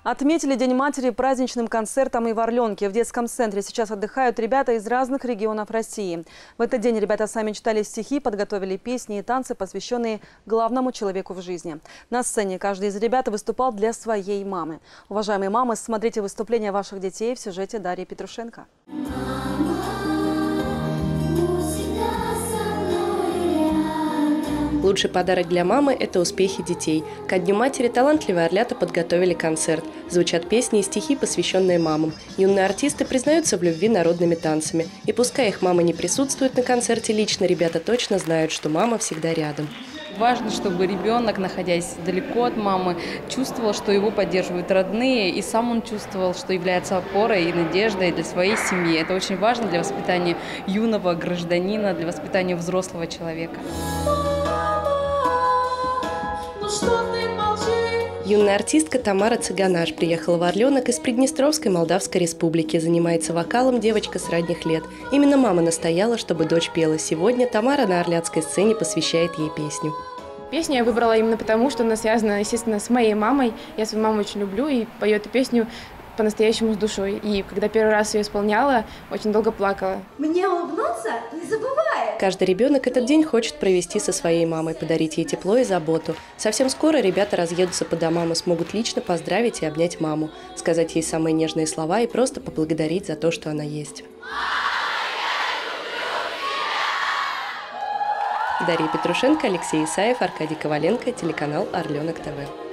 Отметили День матери праздничным концертом и в Орленке. В детском центре сейчас отдыхают ребята из разных регионов России. В этот день ребята сами читали стихи, подготовили песни и танцы, посвященные главному человеку в жизни. На сцене каждый из ребят выступал для своей мамы. Уважаемые мамы, смотрите выступления ваших детей в сюжете Дарьи Петрушенко. Лучший подарок для мамы – это успехи детей. Ко Дню матери талантливые орлята подготовили концерт. Звучат песни и стихи, посвященные мамам. Юные артисты признаются в любви народными танцами. И пускай их мама не присутствует на концерте лично, ребята точно знают, что мама всегда рядом. Важно, чтобы ребенок, находясь далеко от мамы, чувствовал, что его поддерживают родные, и сам он чувствовал, что является опорой и надеждой для своей семьи. Это очень важно для воспитания юного гражданина, для воспитания взрослого человека. Юная артистка Тамара Цыганаш приехала в Орленок из Приднестровской Молдавской Республики. Занимается вокалом девочка с ранних лет. Именно мама настояла, чтобы дочь пела. Сегодня Тамара на орляцкой сцене посвящает ей песню. Песню я выбрала именно потому, что она связана, естественно, с моей мамой. Я свою маму очень люблю и пою эту песню по-настоящему с душой. И когда первый раз ее исполняла, очень долго плакала. Мне улыбнуться не забывай! Каждый ребенок этот день хочет провести со своей мамой, подарить ей тепло и заботу. Совсем скоро ребята разъедутся по домам и смогут лично поздравить и обнять маму, сказать ей самые нежные слова и просто поблагодарить за то, что она есть. Дарья Петрушенко, Алексей Исаев, Аркадий Коваленко, телеканал Орленок ТВ.